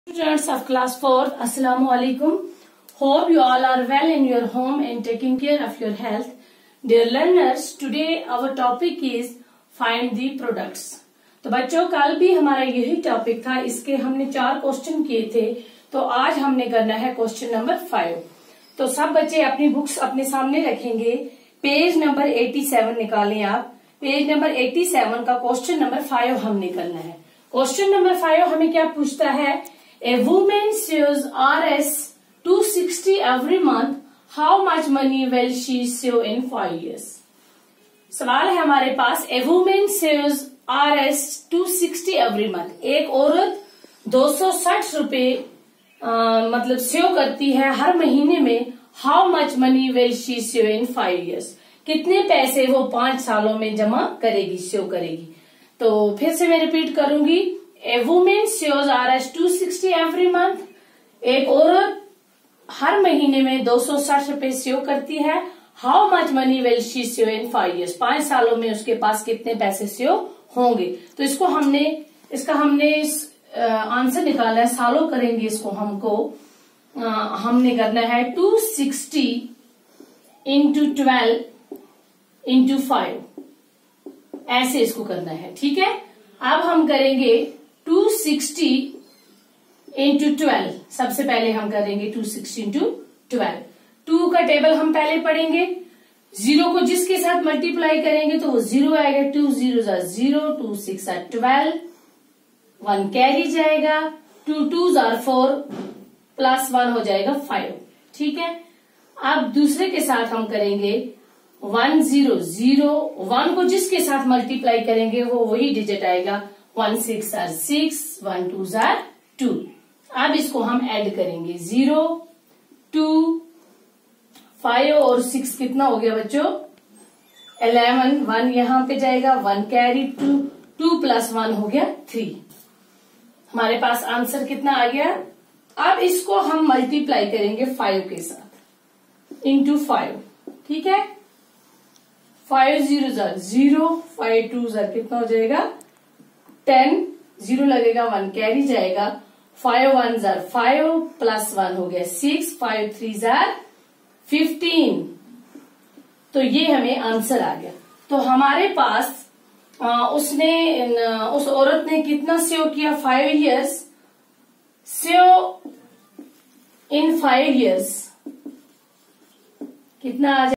Students of class 4th, Assalamu alaikum. Hope you all are well in your home and taking care of your health. Dear learners, today our topic is find the products. तो बच्चों कल भी हमारा यही topic था, इसके हमने 4 question किए थे, तो आज हमने करना है क्वेश्चन नंबर 5। तो सब बच्चे अपनी बुक्स अपने सामने रखेंगे, पेज नंबर 87 निकालें आप। पेज नंबर 87 का क्वेश्चन नंबर 5 हमने करना है। क्वेश्चन नंबर 5 हमें क्या पूछता है? A woman saves Rs 260 every month. How much money will she save in 5 years? सवाल है हमारे पास, A woman saves Rs 260 every month. एक औरत 260 रुपए मतलब सेव करती है हर महीने में। How much money will she save in 5 years? कितने पैसे वो 5 सालों में जमा करेगी, सेव करेगी। तो फिर से मैं रिपीट करूंगी, A woman saves Rs 260 every month. एक औरत हर महीने में 260 रुपए सेव करती है। How much money will she save in 5 years? 5 सालों में उसके पास कितने पैसे सेव होंगे। तो इसका हमने आंसर निकाला है, सॉल्व करेंगे इसको। हमने करना है 260 इंटू 12 इंटू 5, ऐसे इसको करना है, ठीक है। अब हम करेंगे 260 इंटू 12। सबसे पहले हम करेंगे 260 इंटू 12। 2 का टेबल हम पहले पढ़ेंगे। 0 को जिसके साथ मल्टीप्लाई करेंगे तो वो 0 आएगा। 2 0 0, 2 6 12, 1 कैरी जाएगा। 2 2 4 प्लस 1 हो जाएगा 5, ठीक है। अब दूसरे के साथ हम करेंगे 1 0 0। 1 को जिसके साथ मल्टीप्लाई करेंगे वो वही डिजिट आएगा। 1 6 6, 1 2 2। अब इसको हम ऐड करेंगे। 0 2 5 और 6 कितना हो गया बच्चों? 11। 1 यहाँ पे जाएगा, 1 कैरी, 2 प्लस 1 हो गया 3। हमारे पास आंसर कितना आ गया? अब इसको हम मल्टीप्लाई करेंगे 5 के साथ, इंटू 5, ठीक है। 5 0 0, 5 2 कितना हो जाएगा? 10। 0 लगेगा, 1 कैरी जाएगा। 5 1 5 प्लस 1 हो गया 6, 5 3 15। तो ये हमें आंसर आ गया। तो हमारे पास उस औरत ने कितना सेव किया? 5 years। सेव इन 5 years कितना आ